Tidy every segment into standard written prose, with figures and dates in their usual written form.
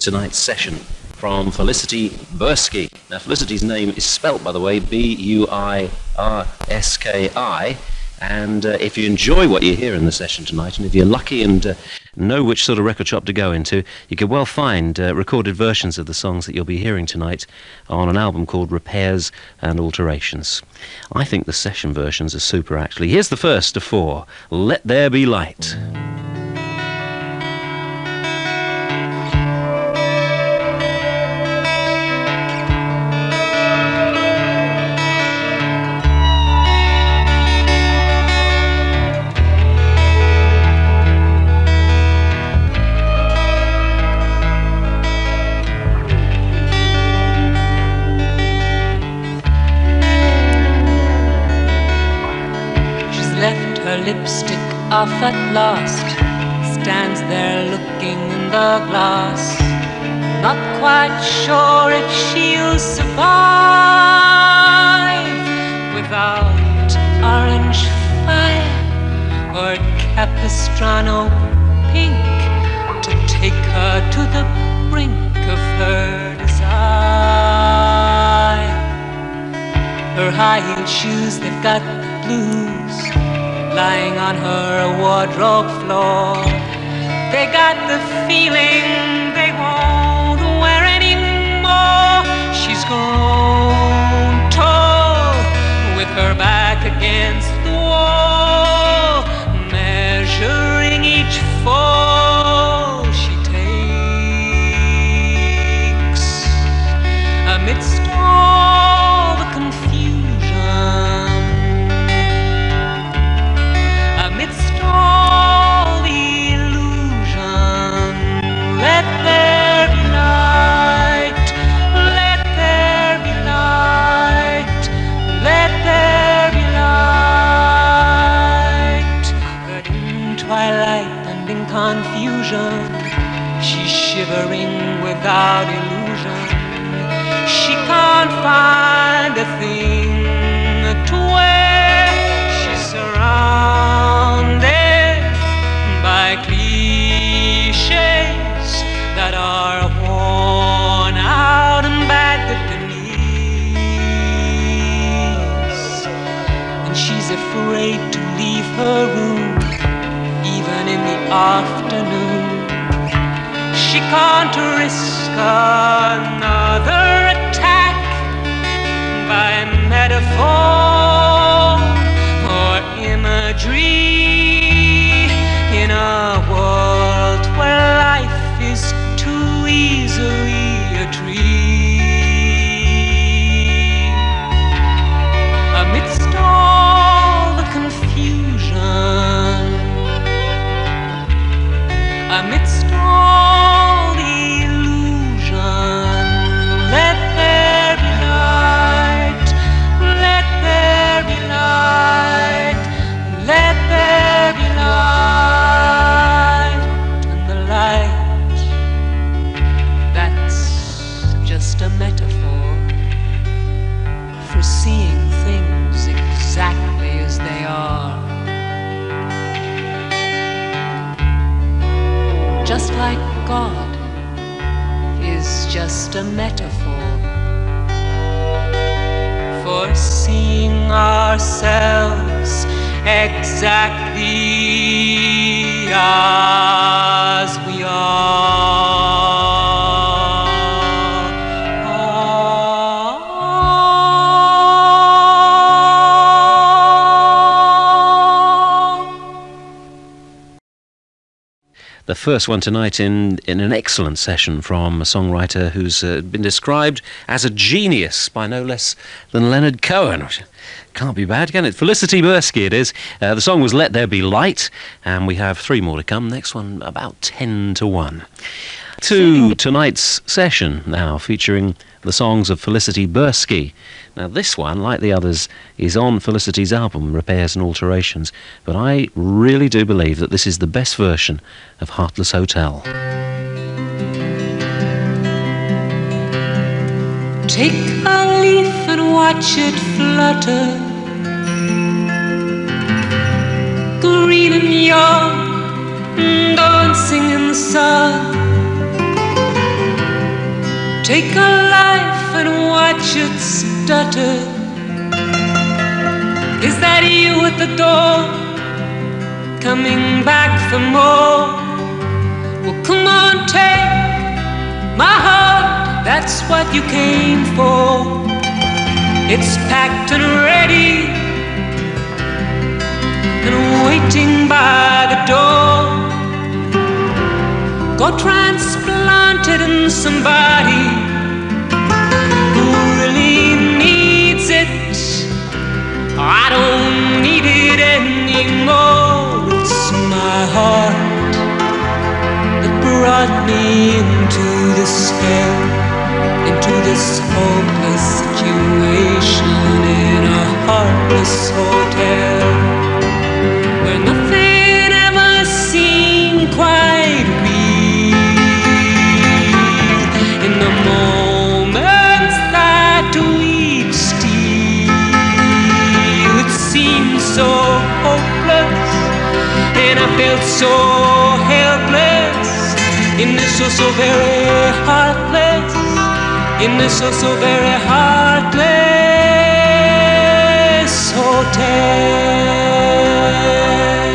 tonight's session from Felicity Buirski. Now, Felicity's name is spelt, by the way, B-U-I-R-S-K-I. And if you enjoy what you hear in the session tonight, and if you're lucky and know which sort of record shop to go into, you could well find recorded versions of the songs that you'll be hearing tonight on an album called Repairs and Alterations. I think the session versions are super, actually. Here's the first of four, Let There Be Light. Lipstick off at last, stands there looking in the glass, not quite sure if she'll survive without orange fire or Capistrano pink to take her to the brink of her desire. Her high-heeled shoes, they've got the blues lying on her wardrobe floor. They got the feeling they won't wear anymore. She's grown tall with her back against the wall, measuring each fall she takes. Amidst all the confusion, amidst all the illusion, let there be light, let there be light, let there be light. But in twilight and in confusion, she's shivering without illusion. She can't find a thing to wear. She's surrounded by cliches that are worn out and bagged at the knees. And she's afraid to leave her room, even in the afternoon. She can't risk another attack by metaphor or imagery in a world where life is too easily a dream. Amidst all the confusion, amidst all the illusion, let there be light, let there be light, let there be light. And the light, that's just a metaphor for seeing things exactly as they are. Just like God is just a metaphor for seeing ourselves exactly as we The first one tonight in an excellent session from a songwriter who's been described as a genius by no less than Leonard Cohen. Can't be bad, can it? Felicity Buirski it is. The song was Let There Be Light, and we have three more to come. Next one about 10 to 1. To tonight's session now, featuring the songs of Felicity Buirski. Now this one, like the others, is on Felicity's album, Repairs and Alterations, but I really do believe that this is the best version of Heartless Hotel. Take a leaf and watch it flutter, green and young, dancing in the sun. Take a life and watch it stutter. Is that you at the door, coming back for more? Well, come on, take my heart, that's what you came for. It's packed and ready and waiting by the door. Go transplant it in somebody who really needs it. I don't need it anymore. It's my heart that brought me into this hell, into this hopeless situation in a heartless hotel where nothing ever seemed quite real. In the moments that we'd steal, it seemed so hopeless, and I felt so helpless in this so very heartless, in this so very heartless hotel.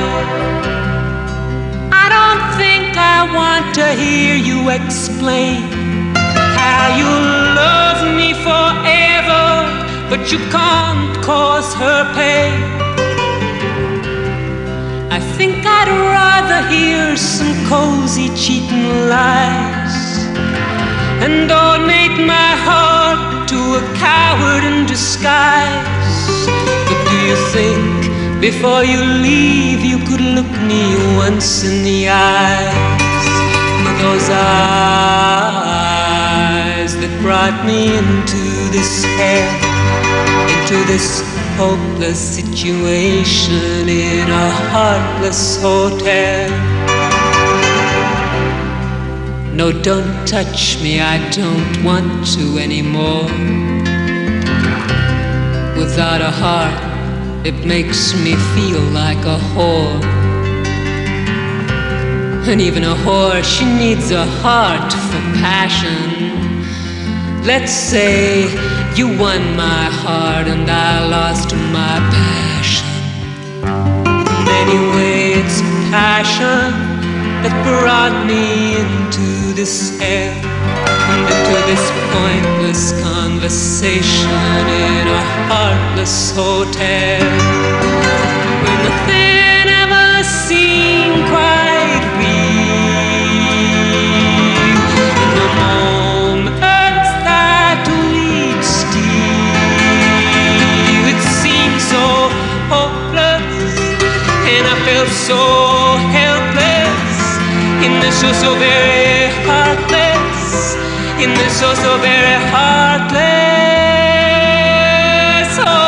I don't think I want to hear you explain how you love me forever, but you can't cause her pain. I think I'd rather hear some cozy cheating lies and donate my heart to a coward in disguise. But do you think before you leave you could look me once in the eyes? Those eyes that brought me into this hell, into this hopeless situation in a heartless hotel. No, don't touch me, I don't want to anymore. Without a heart, it makes me feel like a whore. And even a whore, she needs a heart for passion. Let's say you won my heart and I lost my passion. And anyway, it's passion that brought me into this hell and into this pointless conversation in a heartless hotel where nothing ever seemed quite real. In the moments that we'd steal, it seemed so hopeless, and I felt so helpless in this so very heartless, in this so very heartless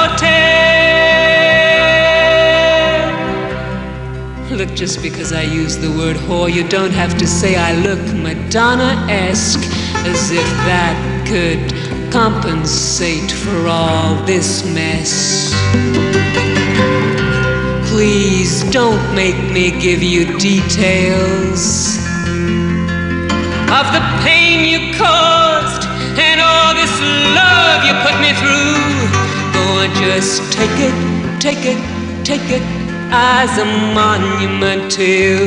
hotel. Look, just because I use the word whore, you don't have to say I look Madonna-esque, as if that could compensate for all this mess. Please don't make me give you details of the pain you caused and all this love you put me through. Go on, just take it, take it, take it as a monument to you.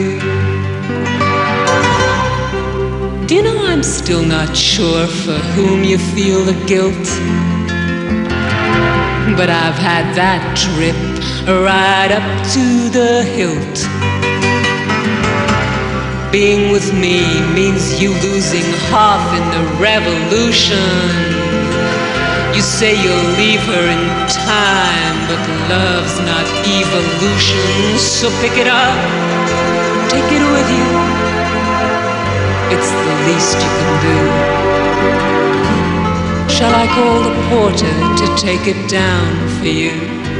Do you know I'm still not sure for whom you feel the guilt? But I've had that trip right up to the hilt. Being with me means you losing half in the revolution. You say you'll leave her in time, but love's not evolution. So pick it up, take it with you. It's the least you can do. Shall I call the porter to take it down for you?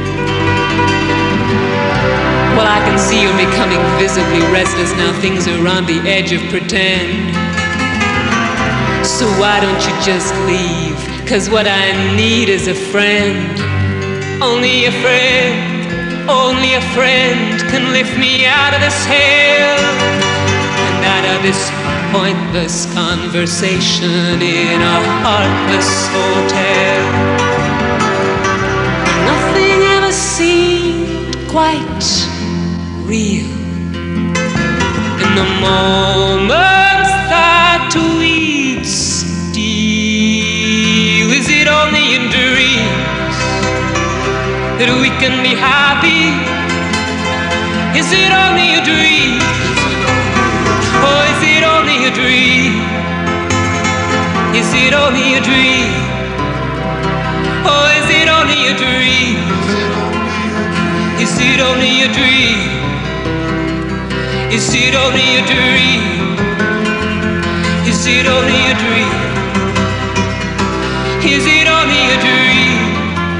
Well, I can see you're becoming visibly restless now. Things are on the edge of pretend. So why don't you just leave? 'Cause what I need is a friend. Only a friend can lift me out of this hell and out of this pointless conversation in a heartless hotel. Nothing ever seemed quite real. In the moments that we steal, is it only in dreams that we can be happy? Is it only a dream? Or is it only a dream? Is it only a dream? Or is it only a dream? Is it only a dream? Is it only a dream? Is it only a dream? Is it only a dream?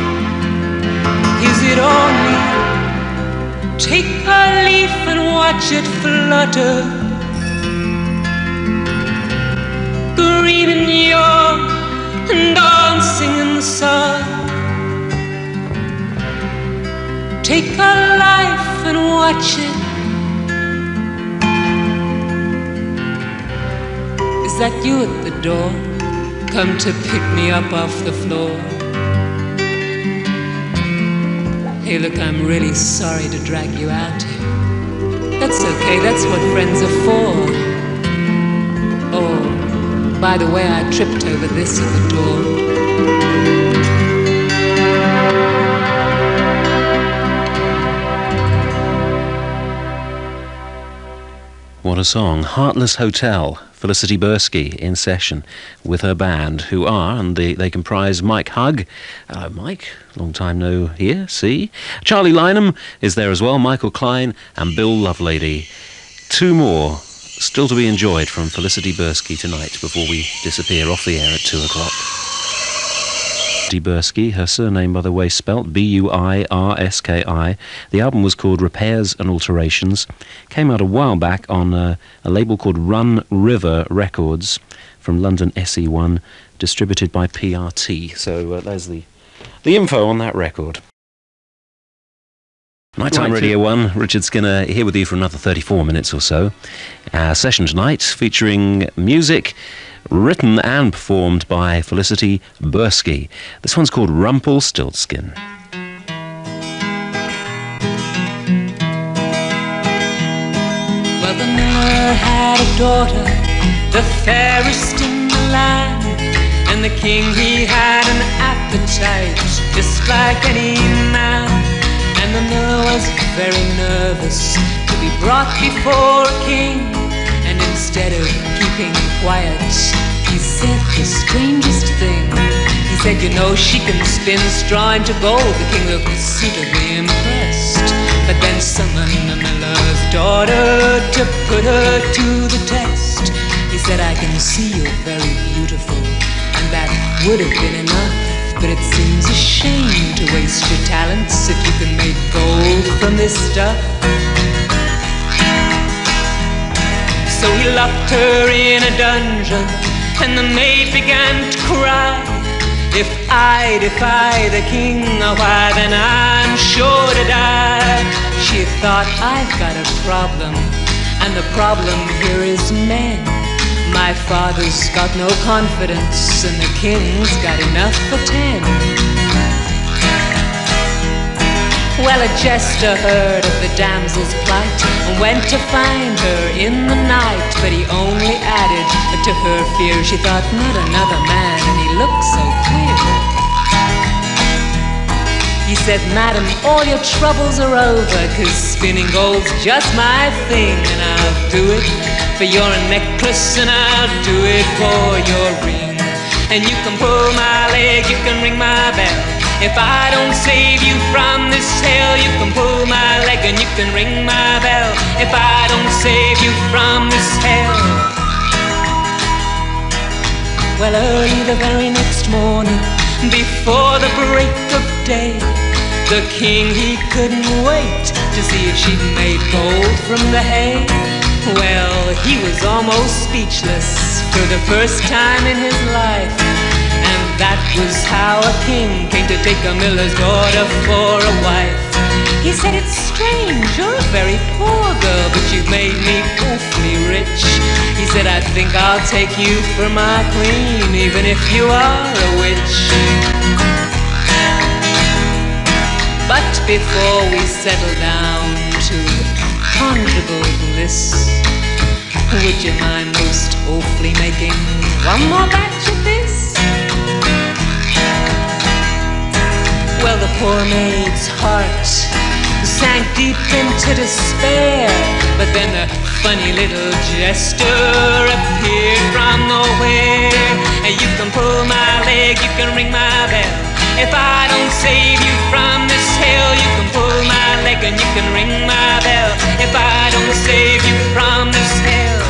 Is it only? Take a leaf and watch it flutter, green and young and dancing in the sun. Take a life and watch it. Is that you at the door? Come to pick me up off the floor. Hey, look, I'm really sorry to drag you out here. That's okay, that's what friends are for. Oh, by the way, I tripped over this at the door. What a song. Heartless Hotel. Felicity Buirski in session with her band, who are, and they comprise Mike Hugg. Hello, Mike. Long time no hear, see. Charlie Lynham is there as well, Michael Klein and Bill Lovelady. Two more still to be enjoyed from Felicity Buirski tonight before we disappear off the air at 2 o'clock. Felicity Buirski, her surname, by the way, spelt B-U-I-R-S-K-I. The album was called Repairs and Alterations. Came out a while back on a label called Run River Records from London SE1, distributed by PRT. So there's the info on that record. Nighttime Radio 1, Richard Skinner here with you for another 34 minutes or so. Our session tonight featuring music written and performed by Felicity Buirski. This one's called Rumpelstiltskin. Well, the miller had a daughter, the fairest in the land, and the king, he had an appetite just like any man. And the miller was very nervous to be brought before a king, and instead of keeping quiet, he said the strangest thing. He said, you know, she can spin straw into gold. The king looked suitably impressed, but then summoned the miller's daughter to put her to the test. He said, I can see you're very beautiful, and that would have been enough, but it seems a shame to waste your talents if you can make gold from this stuff. So he locked her in a dungeon, and the maid began to cry. If I defy the king, why then I'm sure to die. She thought, I've got a problem, and the problem here is men. My father's got no confidence, and the king's got enough for 10. Well, a jester heard of the damsel's plight and went to find her in the night. But he only added to her fear. She thought, not another man, and he looked so queer. He said, Madam, all your troubles are over, 'cause spinning gold's just my thing. And I'll do it for your necklace, and I'll do it for your ring. And you can pull my leg, you can ring my bell. If I don't save you from this hell, you can pull my leg and you can ring my bell. If I don't save you from this hell. Well, early the very next morning, before the break of day, the king, he couldn't wait to see if she'd made gold from the hay. Well, he was almost speechless for the first time in his life. That was how a king came to take a miller's daughter for a wife. He said, it's strange, you're a very poor girl, but you've made me awfully rich. He said, I think I'll take you for my queen, even if you are a witch. But before we settle down to conjugal bliss, would you mind most awfully making one more batch of this? Well, the poor maid's heart sank deep into despair, but then the funny little jester appeared from nowhere. And you can pull my leg, you can ring my bell. If I don't save you from this hell, you can pull my leg and you can ring my bell. If I don't save you from this hell.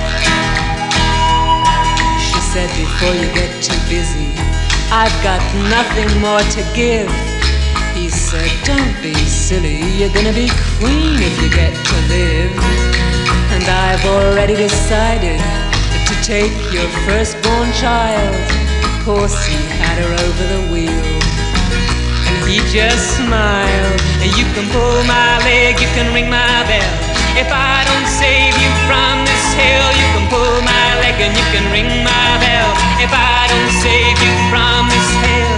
She said, before you get too busy, I've got nothing more to give. He said, don't be silly, you're gonna be queen if you get to live. And I've already decided to take your firstborn child. Course he had her over the wheel, and he just smiled. And you can pull my leg, you can ring my bell. If I don't save you from this hell, you can pull my leg and you can ring my bell. If I don't save you from this hell.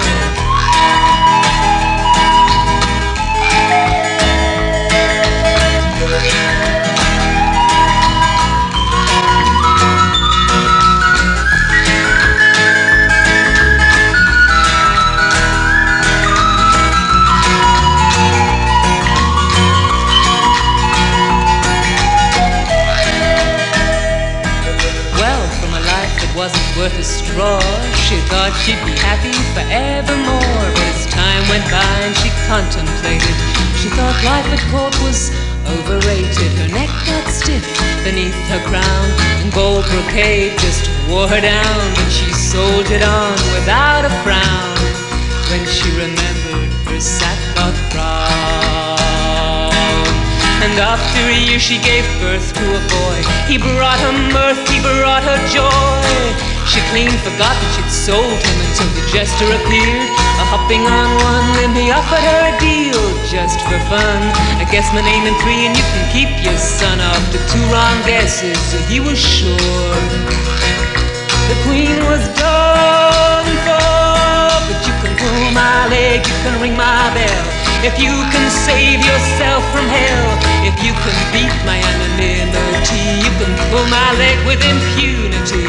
Wasn't worth a straw. She thought she'd be happy forevermore. But as time went by and she contemplated, she thought life at court was overrated. Her neck got stiff beneath her crown, and gold brocade just wore her down. But she soldiered on without a frown when she remembered her sackcloth frock. And after a year she gave birth to a boy. He brought her mirth, he brought her joy. She clean forgot that she'd sold him until the jester appeared. Hopping on one limb, he offered her a deal just for fun. I guess my name in 3 and you can keep your son. After 2 wrong guesses, he was sure the queen was done for. But you can pull my leg, you can ring my bell. If you can save yourself from hell, if you can beat my anonymity, you can pull my leg with impunity.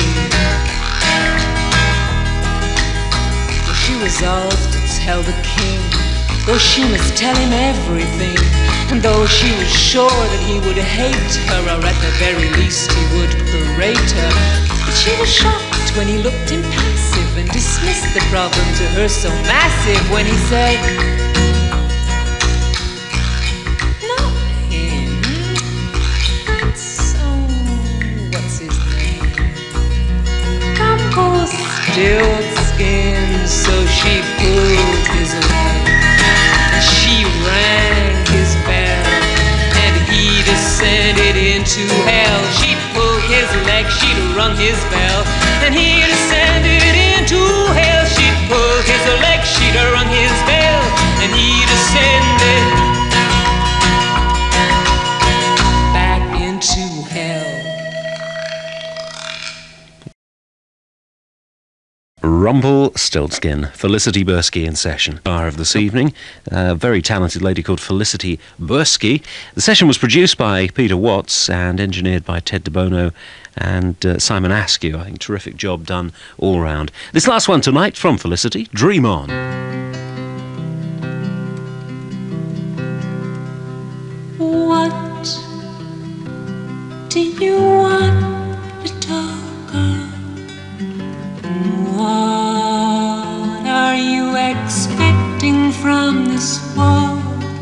Well, she resolved to tell the king, though she must tell him everything. And though she was sure that he would hate her, or at the very least he would berate her, but she was shocked when he looked impassive and dismissed the problem to her so massive when he said, Rumpelstiltskin, so she pulled his away, and she rang his bell, and he descended into hell. She'd pulled his leg, she'd rung his bell, and he descended into hell. She'd pulled his leg, she'd rung his bell, and he descended back into hell. Rumpelstiltskin, Felicity Buirski in session. Star of this evening, a very talented lady called Felicity Buirski. The session was produced by Peter Watts and engineered by Ted DeBono and Simon Askew. I think terrific job done all round. This last one tonight from Felicity, Dream On. What do you want to talk of? What are you expecting from this war?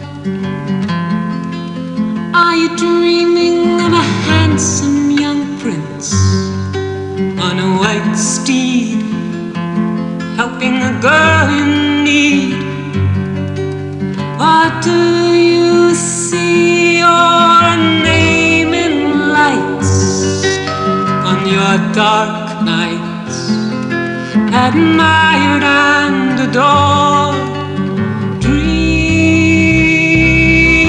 Are you dreaming of a handsome young prince on a white steed, helping a girl in need? Or do you see your name in lights on your dark nights, admired and adored? Dream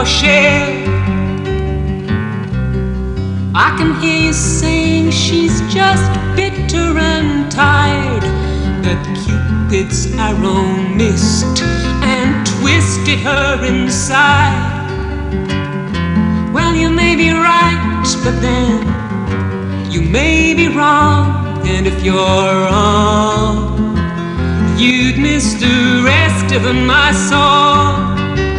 share. I can hear you saying she's just bitter and tired, that Cupid's arrow missed and twisted her inside. Well, you may be right, but then you may be wrong, and if you're wrong, you'd miss the rest of my song.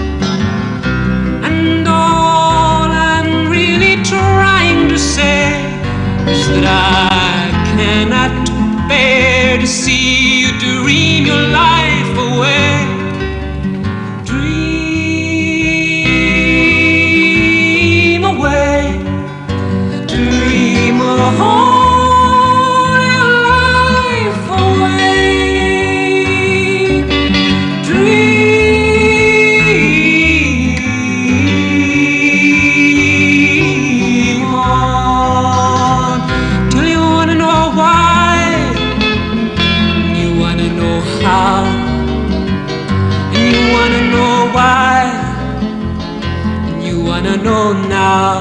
And all I'm really trying to say is that I cannot bear to see you dream your life away. Dream away, dream all your life away. Dream on till you wanna know why, you wanna know how, and you wanna know why, and you wanna know now.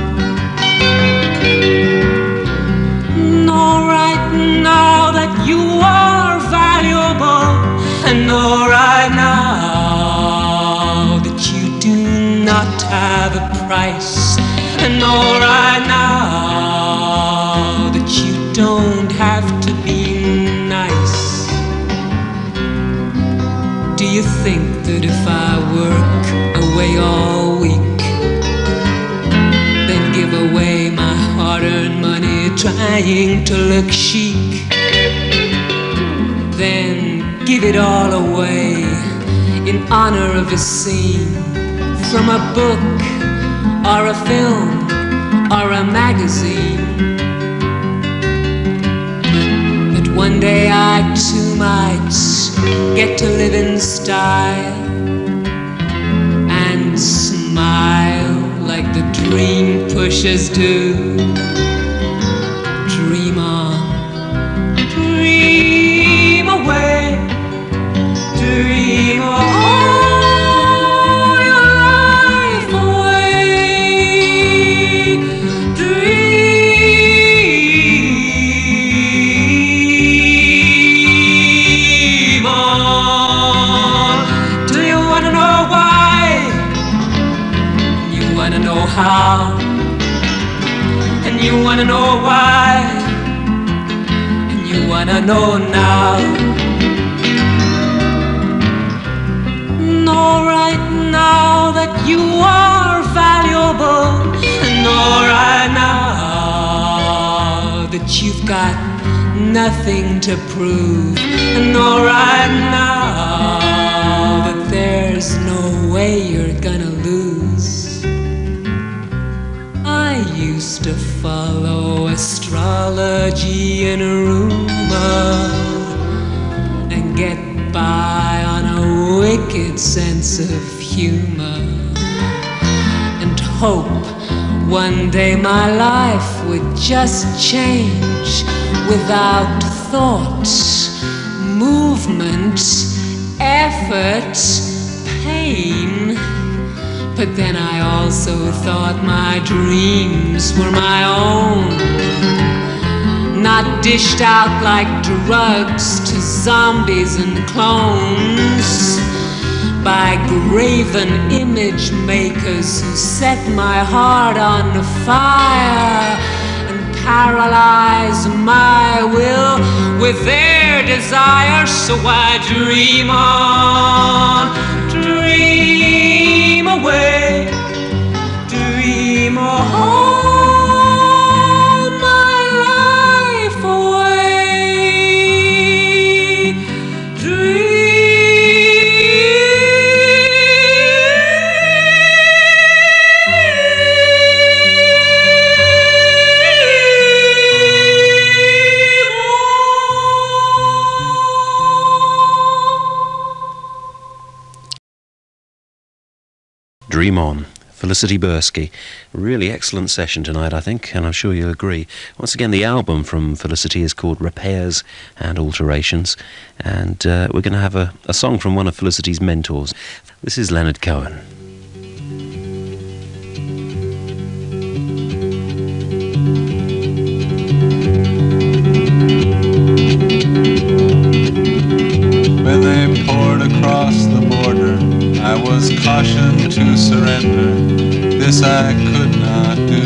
Know right now that you are valuable, and know right now that you do not have a price, and know right now that you don't have to be nice. Do you think that if I work away all week, then give away my hard-earned money trying to look chic, then give it all away in honor of a scene from a book or a film or a magazine, that one day I too might get to live in style and smile like the dream pushers do? Dream on, dream away, dream all your life away. Dream on till you wanna know why, you wanna know how, and you wanna know why, and you wanna know now. Know right now that you are valuable, and know right now that you've got nothing to prove, and know right now that there's no way you're gonna lose. I used to follow astrology and rumor and get by on a wicked sense of humor, and hope one day my life would just change without thought, movement, effort, pain. But then I also thought my dreams were my own, not dished out like drugs to zombies and clones by graven image makers who set my heart on fire and paralyze my will with their desire. So I dream on, dream away, dream all my life away. Dream On, Felicity Buirski. Really excellent session tonight, I think, and I'm sure you'll agree. Once again, the album from Felicity is called Repairs and Alterations, and we're going to have a song from one of Felicity's mentors. This is Leonard Cohen. this I could not do.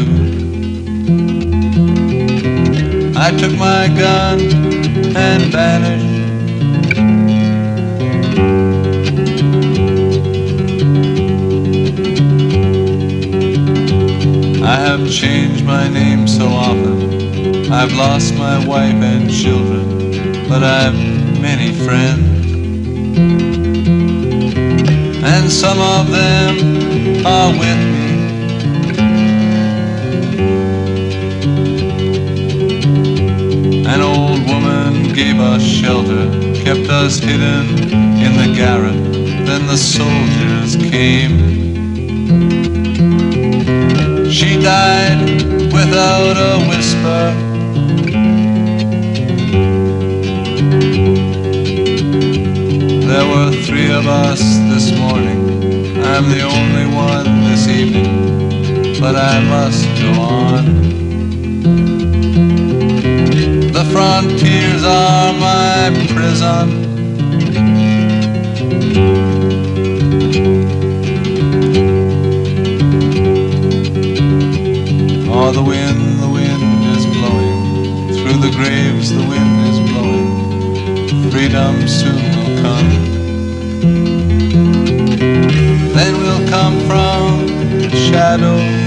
I took my gun and vanished. I have changed my name so often. I've lost my wife and children, but I've many friends. And some of them are with me. An old woman gave us shelter, kept us hidden in the garret. Then the soldiers came. She died without a whisper. There were 3 of us this morning. I'm the only one this evening, but I must go on. The frontiers are my prison. Oh, the wind is blowing. Through the graves the wind is blowing. Freedom soon will come. Then we'll come from the shadows.